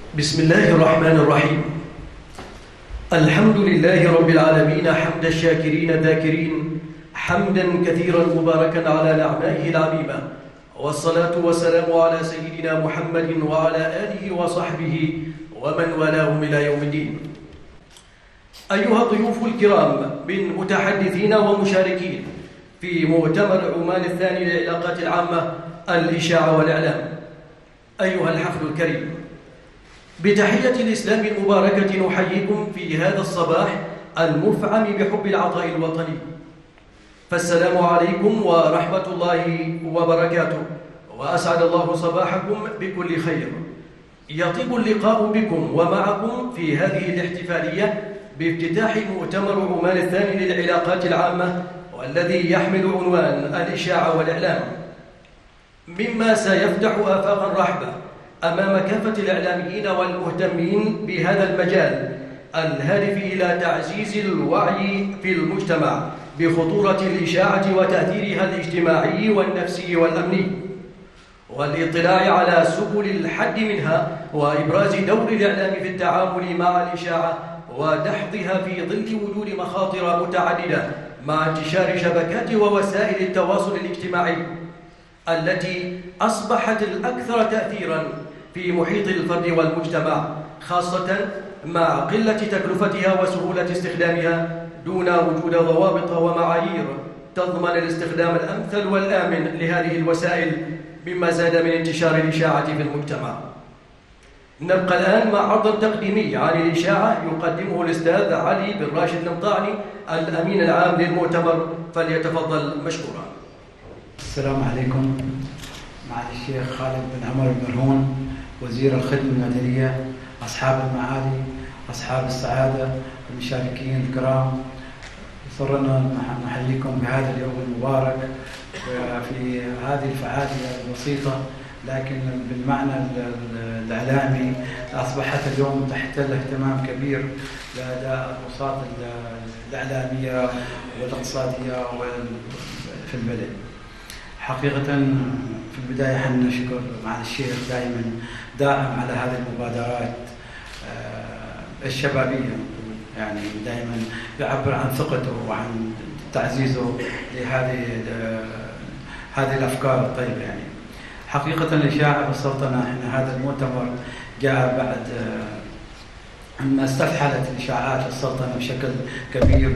بسم الله الرحمن الرحيم. الحمد لله رب العالمين حمد الشاكرين الذاكرين، حمدا كثيرا مباركا على نعمائه العميمة، والصلاة والسلام على سيدنا محمد وعلى آله وصحبه ومن والاهم إلى يوم الدين. أيها الضيوف الكرام من متحدثين ومشاركين في مؤتمر عمان الثاني للعلاقات العامة الإشاعة والإعلام، أيها الحفل الكريم، بتحية الإسلام المباركة نحييكم في هذا الصباح المفعم بحب العطاء الوطني، فالسلام عليكم ورحمة الله وبركاته، وأسعد الله صباحكم بكل خير. يطيب اللقاء بكم ومعكم في هذه الاحتفالية بافتتاح مؤتمر عمان الثاني للعلاقات العامة، والذي يحمل عنوان الإشاعة والإعلام، مما سيفتح آفاقا رحبة أمام كافة الإعلاميين والمهتمين بهذا المجال الهادف إلى تعزيز الوعي في المجتمع بخطورة الإشاعة وتأثيرها الاجتماعي والنفسي والأمني، والاطلاع على سبل الحد منها، وإبراز دور الإعلام في التعامل مع الإشاعة ودحضها في ظل وجود مخاطر متعددة مع انتشار شبكات ووسائل التواصل الاجتماعي التي أصبحت الأكثر تأثيراً في محيط الفرد والمجتمع، خاصة مع قلة تكلفتها وسهولة استخدامها دون وجود ضوابط ومعايير تضمن الاستخدام الأمثل والآمن لهذه الوسائل، مما زاد من انتشار الإشاعة في المجتمع. نبقى الآن مع عرض تقديمي عن الإشاعة يقدمه الأستاذ علي بن راشد المطاعني الأمين العام للمؤتمر، فليتفضل مشكورا. السلام عليكم. مع الشيخ خالد بن عمر المرهون، وزير الخدمة المدنية، أصحاب المعالي، أصحاب السعادة، المشاركين الكرام، صرنا نحييكم بهذا اليوم المبارك في هذه الفعالية البسيطة لكن بالمعنى الإعلامي. أصبحت اليوم تحتل اهتمام كبير لدى الأوساط الإعلامية والاقتصادية في البلد. حقيقة في البداية حنا نشكر مع الشيخ دائما داعم على هذه المبادرات الشبابية، يعني دائما يعبر عن ثقته وعن تعزيزه لهذه الأفكار الطيبة. يعني حقيقة الإشاعة في السلطنة، احنا هذا المؤتمر جاء بعد ما استفحلت الإشاعات في السلطنة بشكل كبير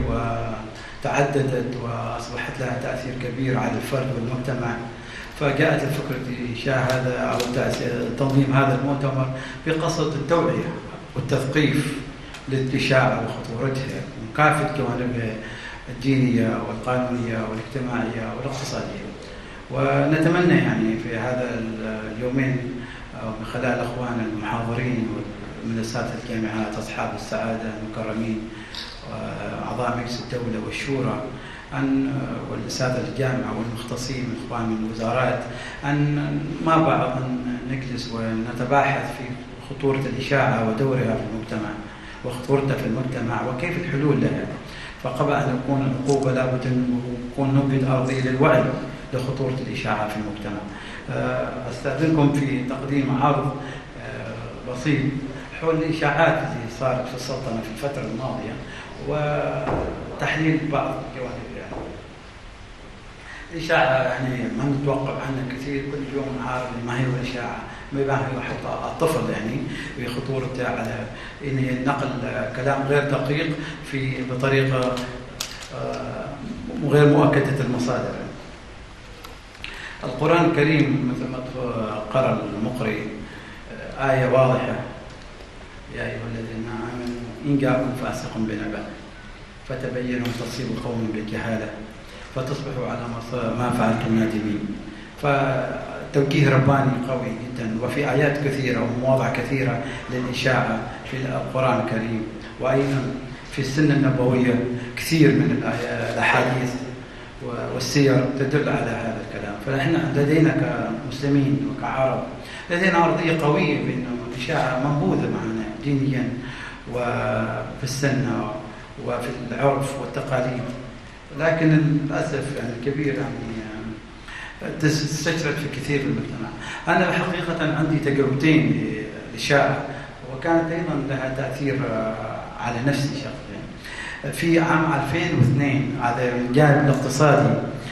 وتعددت وأصبحت لها تأثير كبير على الفرد والمجتمع، فجاءت الفكرة إنشاء هذا أو تنظيم هذا المؤتمر بقصد التوعية والتثقيف للإشاعة وخطورتها من كافة جوانبها الدينية والقانونية والاجتماعية والاقتصادية. ونتمنى يعني في هذا اليومين من خلال أخواننا المحاضرين من أساتذة الجامعات، أصحاب السعادة المكرمين، وأعضاء مجلس الدولة والشورى، والأساتذة الجامعة والمختصين من إخوان من الوزارات، أن مع بعض نجلس ونتباحث في خطورة الإشاعة ودورها في المجتمع وخطورتها في المجتمع وكيف الحلول لها. فقبل أن يكون العقوبة لابد أن يكون نبذ أرضي للوعي لخطورة الإشاعة في المجتمع. أستأذنكم في تقديم عرض بسيط حول الإشاعات التي صارت في السلطنة في الفترة الماضية وتحليل بعض الجوانب. يعني الإشاعة يعني ما نتوقف عنها كثير، كل يوم عارف ما هي الإشاعة، ما هي حتى الطفل يعني بخطورته على إن نقل كلام غير دقيق بطريقة غير مؤكدة المصادر. القرآن الكريم مثل ما قرأ المقرئ آية واضحة: يا أيها الذين آمنوا إن جاءكم فاسق بنبأ فتبينوا تصيبوا قوم بالجهالة فتصبحوا على ما فعلتم نادمين. فتوجيه رباني قوي جدا، وفي آيات كثيرة ومواضع كثيرة للإشاعة في القرآن الكريم، وأيضا في السنة النبوية كثير من الأحاديث والسير تدل على هذا الكلام. فنحن لدينا كمسلمين وكعرب لدينا أرضية قوية بأن الإشاعة منبوذة معنا دينيا وفي السنة وفي العرف والتقاليد، لكن للأسف يعني الكبير يعني تستشرد في كثير من المجتمع. أنا حقيقة عندي تجربتين للإشاعة وكانت أيضا لها تأثير على نفسي شخصيا. في عام 2002 هذا من الجانب الاقتصادي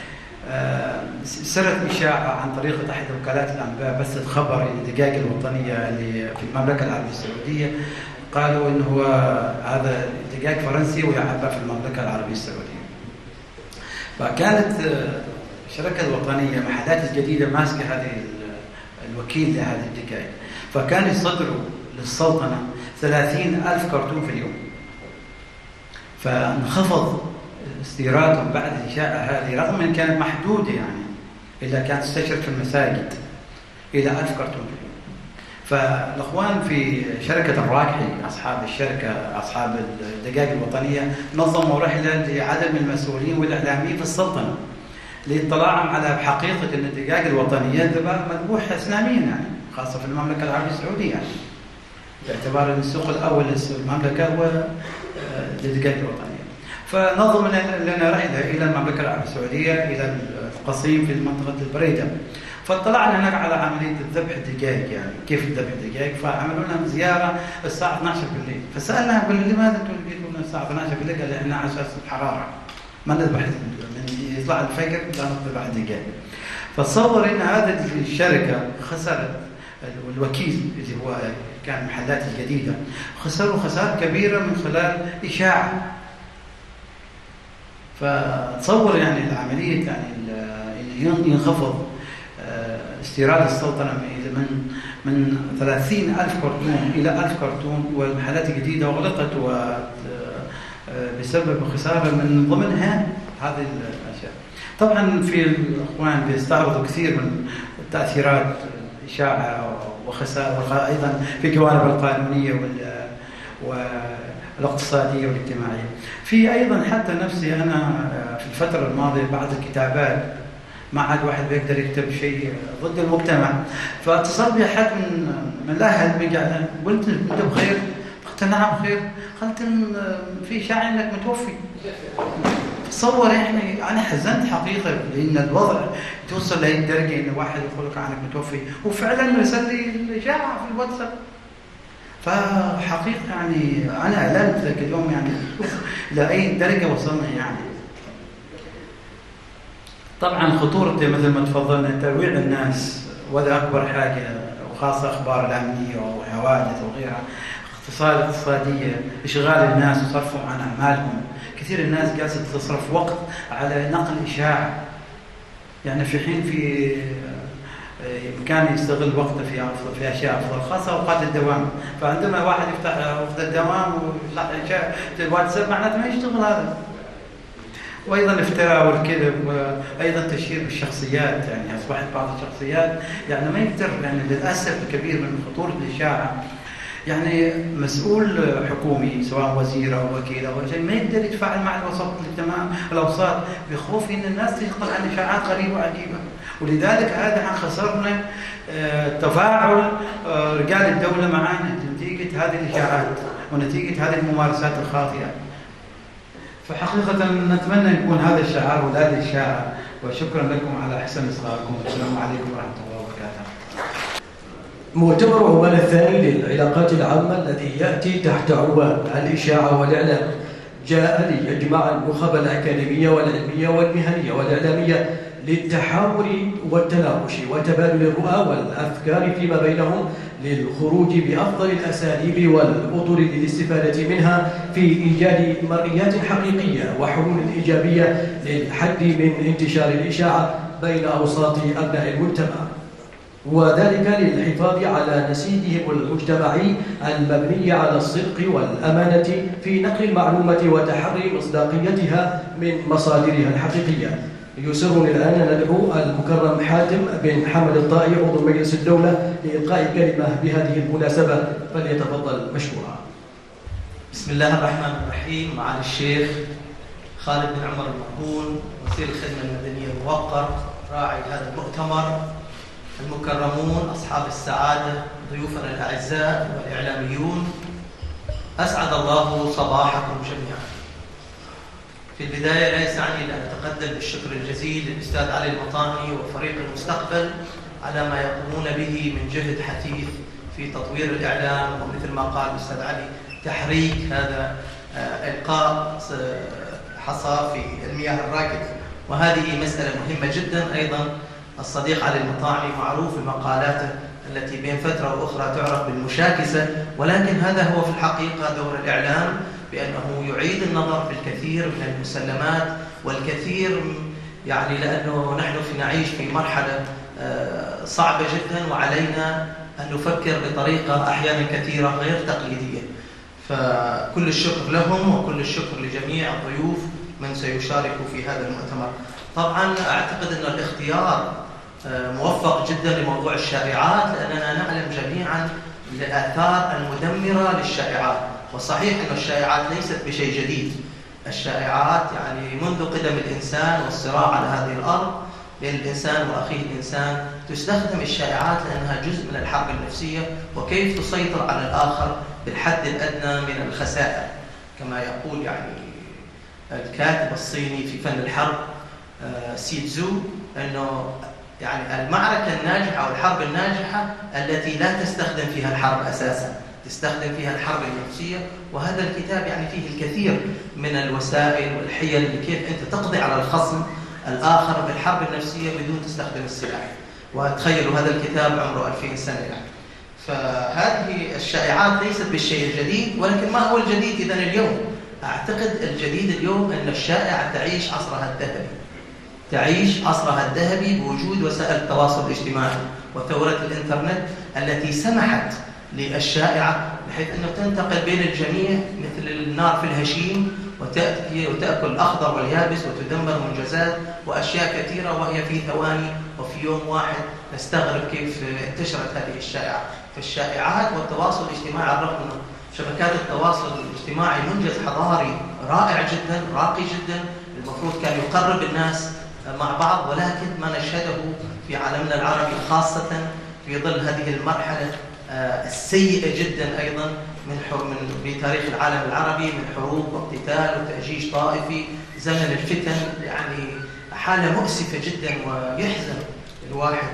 سرت إشاعة عن طريق أحد وكالات الأنباء بثت خبر الدقائق الوطنية اللي في المملكة العربية السعودية، قالوا إنه هو هذا دقائق فرنسي ويعبى في المملكة العربية السعودية. فكانت الشركة الوطنية محلات الجديدة ماسكة هذه الوكيل لهذه الدقائق، فكان يصدروا للسلطنة 30,000 كرتون في اليوم. فانخفض استيرادهم بعد الإشاعة هذه رغم أن كانت محدودة يعني، إلا كانت تستشرف في المساجد إلى 1000 كرتون في اليوم. فالأخوان في شركة الراكحي أصحاب الشركة أصحاب الدقائق الوطنية نظموا رحلة لعدد من المسؤولين والإعلاميين في السلطنة للاطلاع على حقيقة أن الدقائق الوطنية مذبوح إسلاميا يعني، خاصة في المملكة العربية السعودية يعني، باعتبار أن السوق الأول للمملكة هو الدقائق الوطنية. فنظم لنا رحلة إلى المملكة العربية السعودية إلى القصيم في منطقة البريدة. فاطلعنا هناك على عملية الذبح الدقائق يعني كيف الذبح الدقائق. فعملوا لنا زيارة الساعة 12 بالليل، فسألنا قلنا لماذا أنتم جيتوا الساعة 12 بالليل؟ قال إحنا على أساس الحرارة ما نذبح من يطلع الفجر لا نذبح الدقائق. فتصور أن هذه الشركة خسرت الوكيل اللي هو كان محلات الجديدة، خسروا خسارة كبيرة من خلال إشاعة. فتصور يعني العملية يعني ينخفض استيراد السلطنة من 30,000 كرتون إلى 1000 كرتون، والمحلات الجديدة أغلقت بسبب خسارة من ضمنها هذه الأشياء. طبعا في الأخوان بيستعرضوا كثير من تأثيرات الإشاعة وخسارة أيضا في الجوانب القانونية والاقتصادية والاجتماعية. في أيضا حتى نفسي أنا في الفترة الماضية بعض الكتابات ما عاد واحد بيقدر يكتب شيء ضد المجتمع، فاتصل بي أحد من الأهل قال قلت أنت بخير؟ قلت نعم بخير. قلت في شاعر انك متوفي. تصور يعني انا حزنت حقيقه لان الوضع توصل لهي الدرجه ان واحد يقول لك عنك متوفي، وفعلا رسل لي الاشاعه في الواتساب. فحقيقه يعني انا ألمت ذاك اليوم يعني لاي درجه وصلنا يعني. طبعا خطوره مثل ما تفضلنا ترويع الناس، وهذا اكبر حاجه، وخاصه اخبار الامنيه وحوادث وغيرها، اقتصاديه، اشغال الناس وصرفهم عن اعمالهم. كثير الناس جالسه تصرف وقت على نقل اشاعه، يعني في حين في امكانه يستغل وقته في اشياء افضل، خاصه اوقات الدوام. فعندما واحد يفتح وقت الدوام ويطلع اشياء في الواتساب معناته ما يشتغل هذا. وايضا الافتراء والكذب، وايضا تشهير بالشخصيات، يعني اصبحت بعض الشخصيات يعني ما يقدر، يعني للاسف الكبير من خطوره الاشاعه، يعني مسؤول حكومي سواء وزير او وكيل او شيء ما يقدر يتفاعل مع الاوساط بخوف ان الناس تنقل عن اشاعات غريبه وعجيبه. ولذلك هذا خسرنا تفاعل رجال الدوله معنا نتيجه هذه الاشاعات ونتيجه هذه الممارسات الخاطئه. فحقيقه نتمنى يكون هذا الشعار ولا الاشاعه. وشكرا لكم على حسن اصغائكم. السلام عليكم ورحمه الله وبركاته. مؤتمر عمان الثاني للعلاقات العامة الذي يأتي تحت عنوان الإشاعة والإعلام جاء ليجمع النخب الأكاديمية والعلمية والمهنية والإعلامية للتحاور والتناقش وتبادل الرؤى والأفكار فيما بينهم للخروج بأفضل الأساليب والأطر للاستفادة منها في إيجاد مرئيات حقيقية وحلول إيجابية للحد من انتشار الإشاعة بين أوساط أبناء المجتمع، وذلك للحفاظ على نسيجهم المجتمعي المبني على الصدق والأمانة في نقل المعلومة وتحري مصداقيتها من مصادرها الحقيقية. يسرني الآن أن ندعو المكرم حاتم بن حمد الطائي عضو مجلس الدولة لإلقاء كلمة بهذه المناسبة، فليتفضل مشكورا. بسم الله الرحمن الرحيم. معالي الشيخ خالد بن عمر المقبول وزير الخدمة المدنية الموقر راعي هذا المؤتمر، المكرمون أصحاب السعادة، ضيوفنا الأعزاء والإعلاميون، أسعد الله صباحكم جميعا. في البداية لا يسعني إلا أن أتقدم بالشكر الجزيل للأستاذ علي المطاني وفريق المستقبل على ما يقومون به من جهد حثيث في تطوير الإعلام، ومثل ما قال الأستاذ علي تحريك هذا إلقاء حصى في المياه الراكدة، وهذه مسألة مهمة جدا. أيضا الصديق علي المطاعني معروف بمقالاته التي بين فترة وأخرى تعرف بالمشاكسة، ولكن هذا هو في الحقيقة دور الإعلام، بأنه يعيد النظر في الكثير من المسلمات والكثير، يعني لأنه نحن نعيش في مرحلة صعبة جدا، وعلينا أن نفكر بطريقة أحيانا كثيرة غير تقليدية. فكل الشكر لهم وكل الشكر لجميع الضيوف من سيشاركوا في هذا المؤتمر. طبعا أعتقد أن الاختيار موفق جدا لموضوع الشائعات، لأننا نعلم جميعا الآثار المدمرة للشائعات. وصحيح أن الشائعات ليست بشيء جديد، الشائعات يعني منذ قدم الإنسان والصراع على هذه الأرض بين الإنسان وأخيه الإنسان تستخدم الشائعات لأنها جزء من الحرب النفسية، وكيف تسيطر على الآخر بالحد الأدنى من الخسائر، كما يقول يعني الكاتب الصيني في فن الحرب سي تزو، أنه يعني المعركة الناجحة أو الحرب الناجحة التي لا تستخدم فيها الحرب أساساً، تستخدم فيها الحرب النفسية. وهذا الكتاب يعني فيه الكثير من الوسائل والحيل لكيف أنت تقضي على الخصم الآخر بالحرب النفسية بدون تستخدم السلاح. وتخيلوا هذا الكتاب عمره 2000 سنة يعني. فهذه الشائعات ليست بالشيء الجديد، ولكن ما هو الجديد إذن اليوم؟ أعتقد الجديد اليوم أن الشائعة تعيش عصرها الذهبي، تعيش عصرها الذهبي بوجود وسائل التواصل الاجتماعي وثورة الإنترنت التي سمحت للشائعة بحيث أنه تنتقل بين الجميع مثل النار في الهشيم، وتأكل الأخضر واليابس وتدمر منجزات وأشياء كثيرة، وهي في ثواني وفي يوم واحد نستغرب كيف انتشرت هذه الشائعة. فالشائعات والتواصل الاجتماعي على الرغم أنه شبكات التواصل الاجتماعي منجز حضاري رائع جدا راقي جدا، المفروض كان يقرب الناس مع بعض، ولكن ما نشهده في عالمنا العربي خاصة في ظل هذه المرحلة السيئة جدا أيضا في تاريخ العالم العربي من حروب واقتتال وتأجيج طائفي، زمن الفتن، يعني حالة مؤسفة جدا ويحزن الواحد.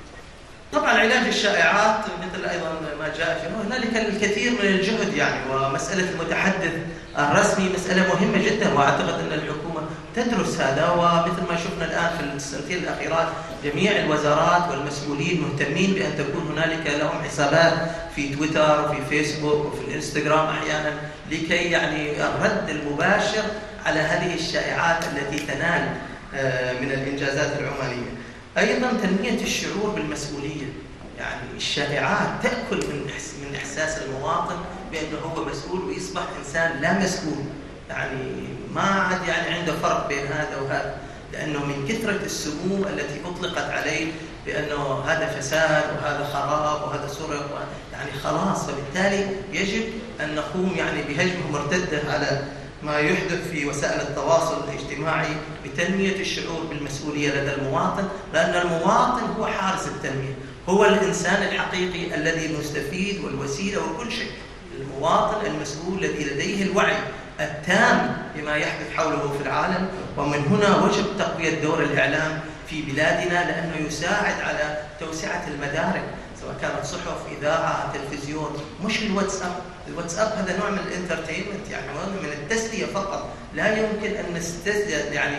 طبعا علاج الشائعات مثل أيضا ما جاء فيه هنالك الكثير من الجهد يعني، ومسألة المتحدث الرسمي مسألة مهمة جدا، وأعتقد أن الحكومة تدرس هذا. ومثل ما شفنا الآن في السنتين الأخيرات جميع الوزارات والمسؤولين مهتمين بأن تكون هنالك لهم حسابات في تويتر وفي فيسبوك وفي الانستغرام أحيانا، لكي يعني الرد المباشر على هذه الشائعات التي تنال من الإنجازات العمانية. أيضا تنمية الشعور بالمسؤولية، يعني الشائعات تأكل من إحساس المواطن بأنه هو مسؤول ويصبح إنسان لا مسؤول، يعني ما عاد يعني عنده فرق بين هذا وهذا، لأنه من كثرة السموم التي أطلقت عليه بأنه هذا فساد وهذا خراب وهذا سرق يعني خلاص. فبالتالي يجب أن نقوم يعني بهجمة مرتدة على ما يحدث في وسائل التواصل الاجتماعي بتنمية الشعور بالمسؤولية لدى المواطن، لأن المواطن هو حارس التنمية، هو الإنسان الحقيقي الذي مستفيد والوسيلة وكل شيء. المواطن المسؤول الذي لديه الوعي التام بما يحدث حوله في العالم. ومن هنا وجب تقوية دور الإعلام في بلادنا، لأنه يساعد على توسعة المدارك سواء كانت صحف، إذاعة، تلفزيون، مش الواتساب. الواتساب هذا نوع من الانترتينمنت يعني من التسلية فقط، لا يمكن أن يعني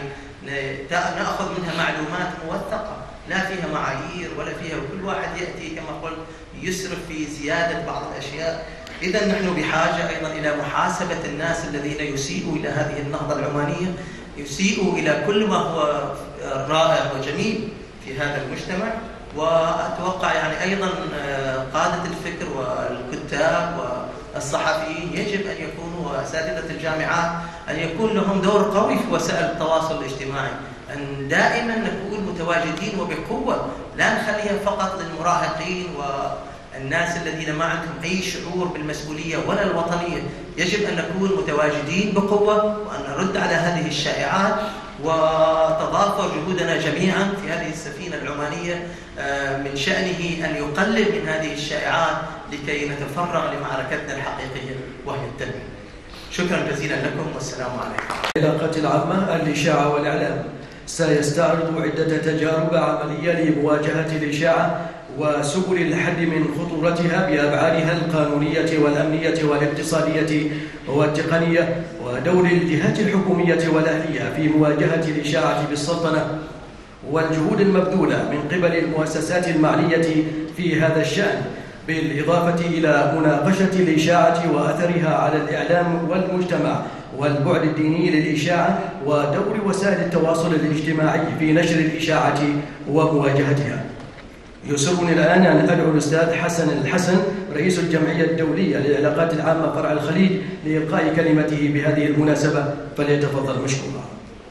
نأخذ منها معلومات موثقة لا فيها معايير ولا فيها، وكل واحد يأتي كما قلت يسرف في زيادة بعض الأشياء. إذا نحن بحاجة أيضا إلى محاسبة الناس الذين يسيئوا إلى هذه النهضة العمانية، يسيئوا إلى كل ما هو رائع وجميل في هذا المجتمع. وأتوقع يعني أيضا قادة الفكر والكتاب والصحفيين يجب أن يكونوا، وأساتذة الجامعات أن يكون لهم دور قوي في وسائل التواصل الاجتماعي، أن دائما نكون متواجدين وبقوة، لا نخليها فقط للمراهقين والناس الذين ما عندهم أي شعور بالمسؤولية ولا الوطنية. يجب أن نكون متواجدين بقوة وأن نرد على هذه الشائعات، وتضافر جهودنا جميعا في هذه السفينة العمانية من شأنه أن يقلل من هذه الشائعات لكي نتفرغ لمعركتنا الحقيقية وهي التنمية. شكرا جزيلا لكم والسلام عليكم. العلاقات العامة، الإشاعة والإعلام. سيستعرض عدة تجارب عملية لمواجهة الإشاعة وسبل الحد من خطورتها بأبعادها القانونية والأمنية والاقتصادية والتقنية، ودور الجهات الحكومية والأهلية في مواجهة الإشاعة بالسلطنة، والجهود المبذولة من قبل المؤسسات المعنية في هذا الشأن، بالإضافة إلى مناقشة الإشاعة وأثرها على الإعلام والمجتمع والبعد الديني للإشاعة ودور وسائل التواصل الاجتماعي في نشر الإشاعة ومواجهتها. يسرني الآن أن أدعو الأستاذ حسن الحسن رئيس الجمعية الدولية للعلاقات العامة فرع الخليج لإلقاء كلمته بهذه المناسبة، فليتفضل مشكورا.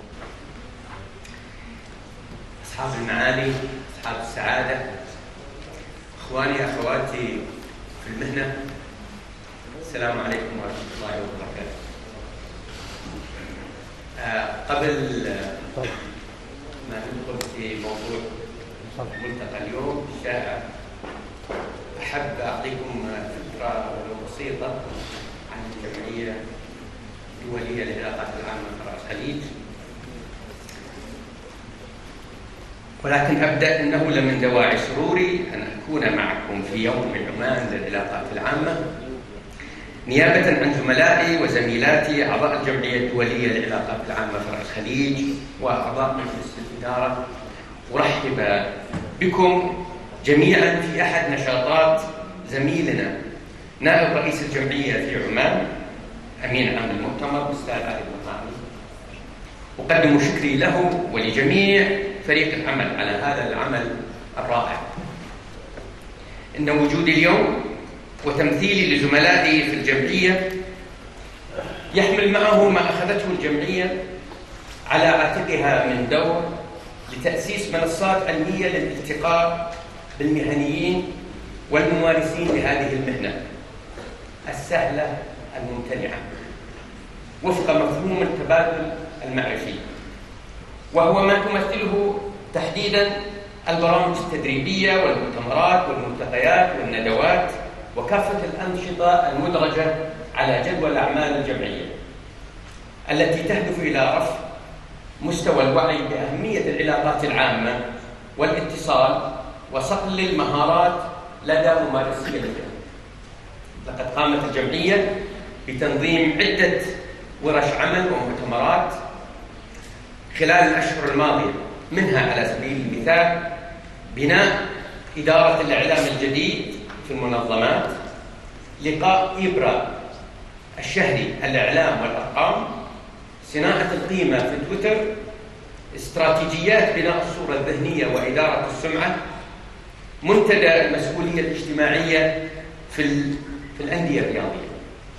أصحاب المعالي، أصحاب السعادة، إخواني أخواتي في المهنة، السلام عليكم ورحمة الله وبركاته. قبل ما ندخل في موضوع ملتقى اليوم الشائع، أحب أعطيكم فكرة ولو بسيطة عن الجمعية الدولية للعلاقات العامة فرع الخليج، ولكن أبدأ أنه لمن دواعي سروري أن أكون معكم في يوم عمان للعلاقات العامة نيابة عن زملائي وزميلاتي أعضاء الجمعية الدولية للعلاقات العامة فرع الخليج وأعضاء مجلس الإدارة. أرحب بكم جميعا في أحد نشاطات زميلنا نائب رئيس الجمعية في عمان أمين عام المؤتمر الأستاذ علي المقامي. أقدم شكري له ولجميع فريق العمل على هذا العمل الرائع. إن وجودي اليوم وتمثيلي لزملائي في الجمعية يحمل معه ما أخذته الجمعية على عاتقها من دور لتأسيس منصات علمية للالتقاء بالمهنيين والممارسين لهذه المهنة السهلة الممتنعة وفق مفهوم التبادل المعرفي، وهو ما تمثله تحديداً البرامج التدريبية والمؤتمرات والملتقيات والندوات وكافة الأنشطة المدرجة على جدول أعمال الجمعية التي تهدف إلى رفع مستوى الوعي بأهمية العلاقات العامة والاتصال وصقل المهارات لدى ممارسي المهنة. لقد قامت الجمعية بتنظيم عدة ورش عمل ومؤتمرات خلال الأشهر الماضية، منها على سبيل المثال بناء إدارة الإعلام الجديد في المنظمات، لقاء إبرا الشهري الإعلام والأرقام، صناعة القيمة في تويتر، استراتيجيات بناء الصورة الذهنية وإدارة السمعة، منتدى المسؤولية الاجتماعية في الأندية الرياضية.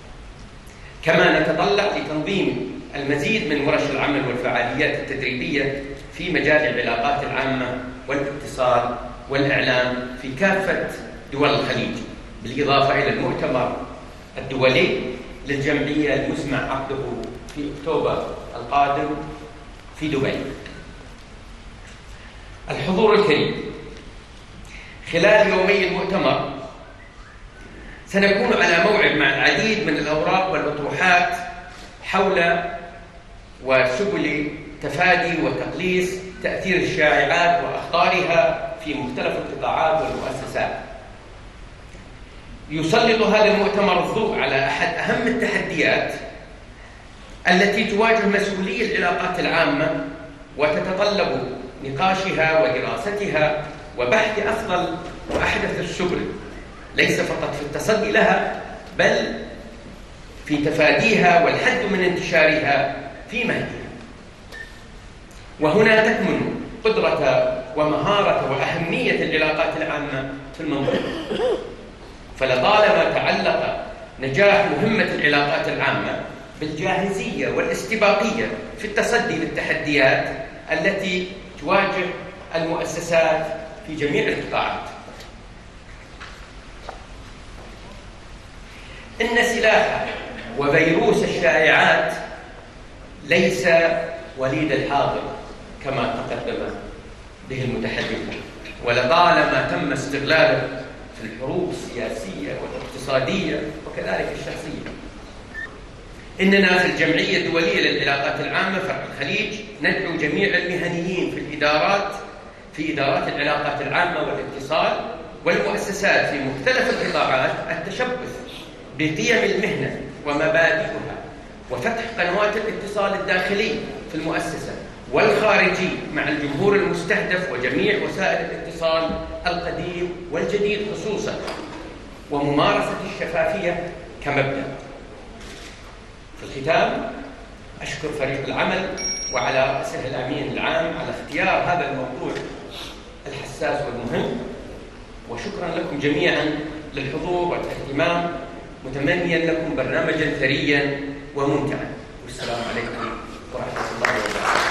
كما نتطلع لتنظيم المزيد من ورش العمل والفعاليات التدريبية في مجال العلاقات العامة والاتصال والإعلام في كافة دول الخليج، بالإضافة إلى المؤتمر الدولي للجمعية المسمع عقده في أكتوبر القادم في دبي. الحضور الكريم، خلال يومي المؤتمر سنكون على موعد مع العديد من الأوراق والأطروحات حول وسبل تفادي وتقليص تأثير الشائعات وأخطارها في مختلف القطاعات والمؤسسات. يسلط هذا المؤتمر الضوء على أحد أهم التحديات التي تواجه مسؤولي العلاقات العامة وتتطلب نقاشها ودراستها وبحث أفضل وأحدث السبل، ليس فقط في التصدي لها بل في تفاديها والحد من انتشارها في مهدها. وهنا تكمن قدرة ومهارة وأهمية العلاقات العامة في المنظومة. فلطالما تعلق نجاح مهمة العلاقات العامة بالجاهزية والاستباقية في التصدي للتحديات التي تواجه المؤسسات في جميع القطاعات. إن سلاح وفيروس الشائعات ليس وليد الحاضر كما تقدم به المتحدثون، ولطالما تم استغلاله في الحروب السياسية والاقتصادية وكذلك الشخصية. إننا في الجمعية الدولية للعلاقات العامة فرع الخليج ندعو جميع المهنيين في إدارات العلاقات العامة والاتصال والمؤسسات في مختلف القطاعات التشبث بقيم المهنة ومبادئها، وفتح قنوات الاتصال الداخلي في المؤسسة والخارجي مع الجمهور المستهدف وجميع وسائل الاتصال القديم والجديد خصوصا، وممارسة الشفافية كمبدأ. في الختام أشكر فريق العمل وعلى رأسه الأمين العام على اختيار هذا الموضوع الحساس والمهم، وشكرا لكم جميعا للحضور والاهتمام، متمنيا لكم برنامجا ثريا وممتعا، والسلام عليكم ورحمة الله وبركاته.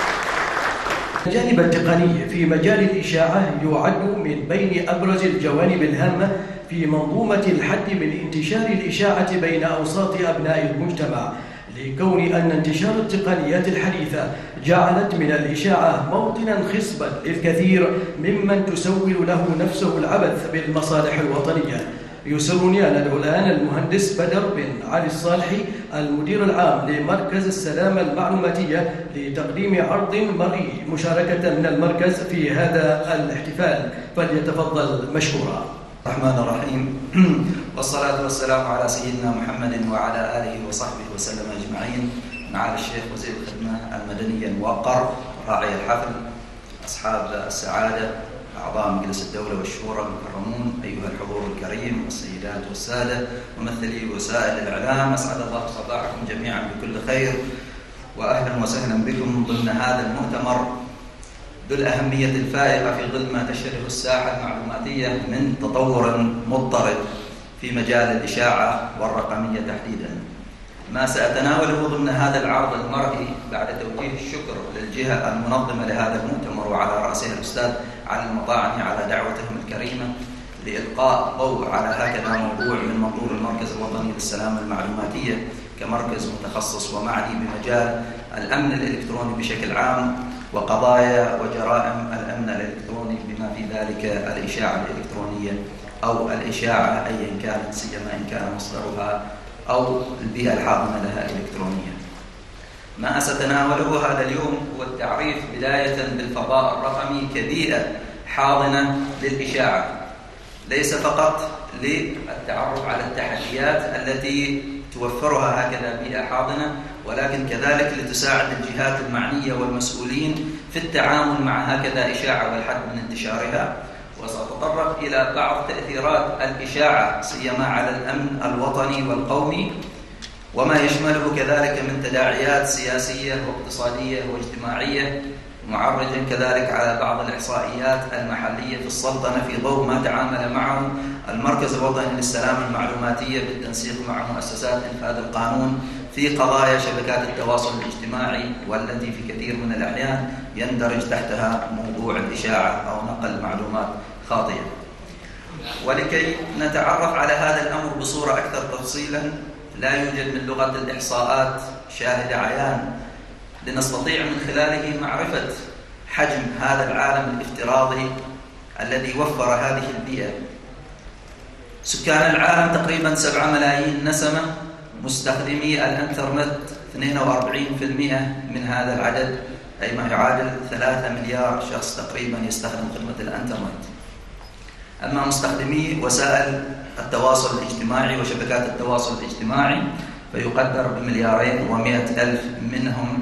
الجانب التقني في مجال الإشاعة يعد من بين أبرز الجوانب الهامة في منظومة الحد من انتشار الإشاعة بين أوساط أبناء المجتمع، لكون أن انتشار التقنيات الحديثة جعلت من الإشاعة موطنا خصبا للكثير ممن تسول له نفسه العبث بالمصالح الوطنية. يسرني أن ندعو الآن المهندس بدر بن علي الصالحي المدير العام لمركز السلامة المعلوماتية لتقديم عرض مرئي مشاركة من المركز في هذا الاحتفال، فليتفضل مشكورا. الرحمن الرحيم، والصلاة والسلام على سيدنا محمد وعلى آله وصحبه وسلم أجمعين. معالي الشيخ وزير الخدمة المدنية الموقر، راعي الحفل، أصحاب السعادة، أعضاء مجلس الدولة والشورى المكرمون، أيها الحضور الكريم والسيدات والسادة، ممثلي وسائل الإعلام، أسعد الله صباحكم جميعا بكل خير، وأهلا وسهلا بكم ضمن هذا المؤتمر ذو الأهمية الفائقة في ظل ما تشهده الساحة المعلوماتية من تطور مضطرد في مجال الإشاعة والرقمية تحديدا. ما سأتناوله ضمن هذا العرض المرئي بعد توجيه الشكر للجهة المنظمة لهذا المؤتمر وعلى رأسها الأستاذ علي المطاعني على دعوتهم الكريمة لإلقاء ضوء على هكذا موضوع من منظور المركز الوطني للسلامة المعلوماتية كمركز متخصص ومعني بمجال الأمن الإلكتروني بشكل عام وقضايا وجرائم الأمن الإلكتروني بما في ذلك الإشاعة الإلكترونية أو الإشاعة أيا كانت، سيما إن كان مصدرها أو البيئة الحاضنة لها إلكترونيا. ما سأتناوله هذا اليوم هو التعريف بداية بالفضاء الرقمي كبيئة حاضنة للإشاعة، ليس فقط للتعرف على التحديات التي توفرها هكذا بيئة حاضنة، ولكن كذلك لتساعد الجهات المعنية والمسؤولين في التعامل مع هكذا إشاعة والحد من انتشارها. وسأتطرق إلى بعض تأثيرات الإشاعة سيما على الأمن الوطني والقومي وما يشمله كذلك من تداعيات سياسية واقتصادية واجتماعية، معرجا كذلك على بعض الإحصائيات المحلية في السلطنة في ضوء ما تعامل معه المركز الوطني للسلامة المعلوماتية بالتنسيق مع مؤسسات إنفاذ القانون في قضايا شبكات التواصل الاجتماعي، والتي في كثير من الأحيان يندرج تحتها موضوع الإشاعة أو نقل معلومات خاطئة. ولكي نتعرف على هذا الأمر بصورة أكثر تفصيلا، لا يوجد من لغة الإحصاءات شاهد عيان لنستطيع من خلاله معرفة حجم هذا العالم الافتراضي الذي وفر هذه البيئة. سكان العالم تقريبا 7 ملايين نسمة، مستخدمي الانترنت 42% من هذا العدد، أي ما يعادل 3 مليار شخص تقريبا يستخدم خدمة الانترنت. أما مستخدمي وسائل التواصل الاجتماعي وشبكات التواصل الاجتماعي فيقدر ب2,100,000 منهم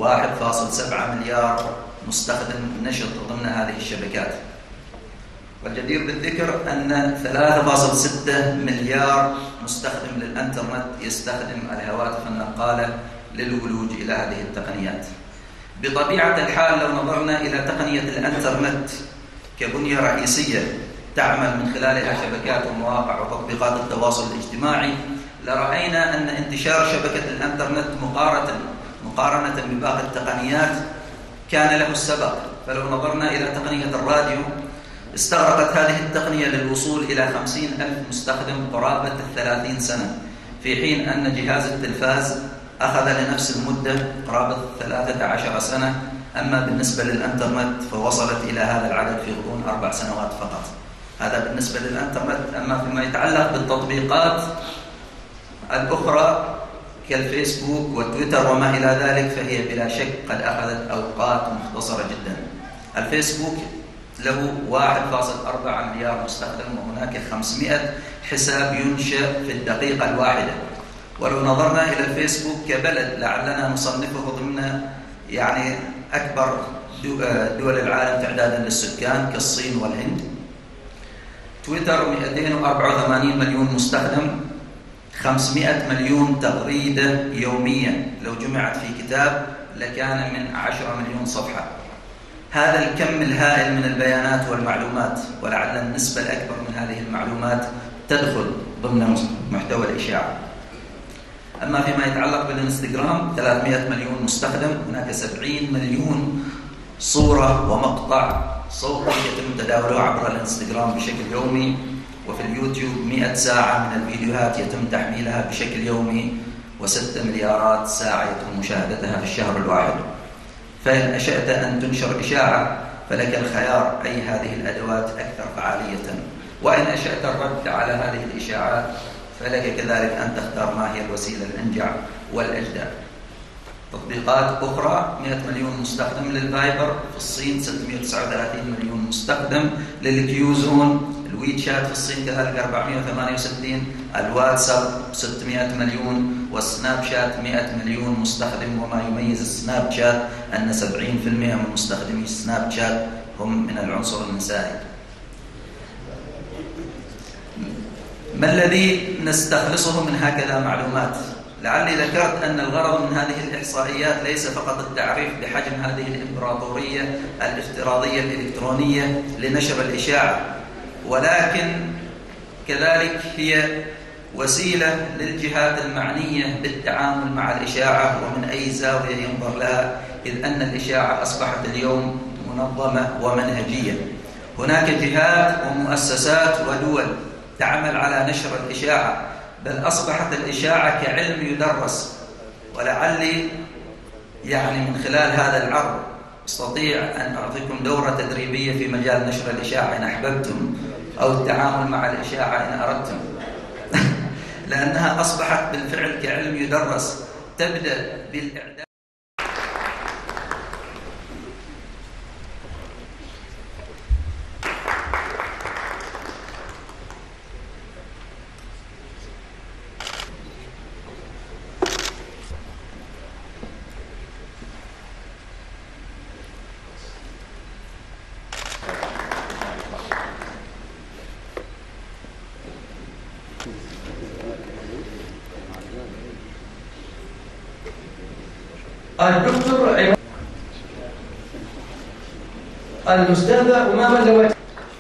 1.7 مليار مستخدم نشط ضمن هذه الشبكات. والجدير بالذكر أن 3.6 مليار مستخدم للإنترنت يستخدم الهواتف النقالة للولوج إلى هذه التقنيات. بطبيعة الحال لو نظرنا إلى تقنية الإنترنت كبنية رئيسية تعمل من خلالها شبكات ومواقع وتطبيقات التواصل الاجتماعي، لرأينا أن انتشار شبكة الإنترنت مقارنة بباقي التقنيات كان له السبق. فلو نظرنا إلى تقنية الراديو، استغرقت هذه التقنية للوصول إلى 50,000 مستخدم قرابة 30 سنة، في حين أن جهاز التلفاز أخذ لنفس المدة قرابة 13 سنة. أما بالنسبة للإنترنت فوصلت إلى هذا العدد في غضون 4 سنوات فقط. هذا بالنسبة للإنترنت. أما فيما يتعلق بالتطبيقات الأخرى كالفيسبوك والتويتر وما إلى ذلك فهي بلا شك قد أخذت أوقات مختصرة جدا. الفيسبوك له 1.4 مليار مستخدم، وهناك 500 حساب ينشأ في الدقيقة الواحدة. ولو نظرنا إلى الفيسبوك كبلد لعلنا نصنفه ضمن يعني أكبر دول العالم تعدادا للسكان كالصين والهند. تويتر 284 مليون مستخدم، 500 مليون تغريدة يوميا، لو جمعت في كتاب لكان من 10 مليون صفحة. هذا الكم الهائل من البيانات والمعلومات، ولعل النسبة الأكبر من هذه المعلومات تدخل ضمن محتوى الإشاعة. أما فيما يتعلق بالإنستغرام 300 مليون مستخدم، هناك 70 مليون صورة ومقطع صوتي يتم تداوله عبر الإنستغرام بشكل يومي. وفي اليوتيوب 100 ساعة من الفيديوهات يتم تحميلها بشكل يومي، و6 مليارات ساعة يتم مشاهدتها في الشهر الواحد. فإن أشأت أن تنشر إشاعة فلك الخيار أي هذه الأدوات أكثر فعالية، وإن أشأت الرد على هذه الإشاعات فلك كذلك أن تختار ما هي الوسيلة الأنجع والأجدى. تطبيقات أخرى 100 مليون مستخدم للفايبر في الصين، 639 مليون مستخدم للكيوزون، الويتشات في الصين كذلك 468، الواتساب 600 مليون، والسناب شات 100 مليون مستخدم. وما يميز السناب شات أن 70% من مستخدمي السناب شات هم من العنصر النسائي. ما الذي نستخلصه من هكذا معلومات؟ لعلي ذكرت أن الغرض من هذه الإحصائيات ليس فقط التعريف بحجم هذه الإمبراطورية الافتراضية الإلكترونية لنشر الإشاعة، ولكن كذلك هي وسيلة للجهات المعنية بالتعامل مع الإشاعة ومن أي زاوية ينظر لها، إذ أن الإشاعة أصبحت اليوم منظمة ومنهجية. هناك جهات ومؤسسات ودول تعمل على نشر الإشاعة، بل أصبحت الإشاعة كعلم يدرس. ولعلي يعني من خلال هذا العرض أستطيع أن أعطيكم دورة تدريبية في مجال نشر الإشاعة إن أحببتم، أو التعامل مع الإشاعة إن أردتم لأنها أصبحت بالفعل كعلم يدرس. تبدأ بالإعداد الدكتور الأستاذة أمامة اللواتي.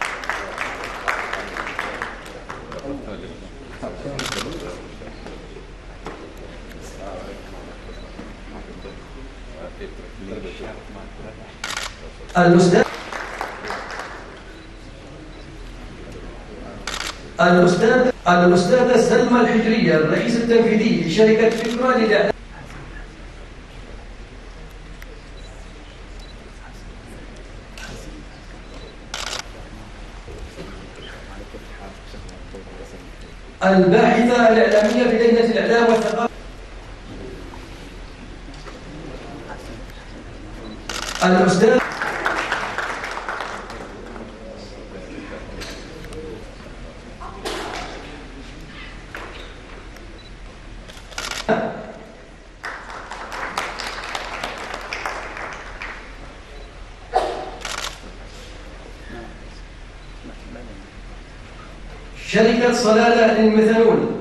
الأستاذة سلمى الحجرية، الرئيس التنفيذي لشركة فكرة للإعلام. الباحثة الإعلامية في لجنة الإعلام والثقافة. الأستاذ شركة صلالة للميثانول.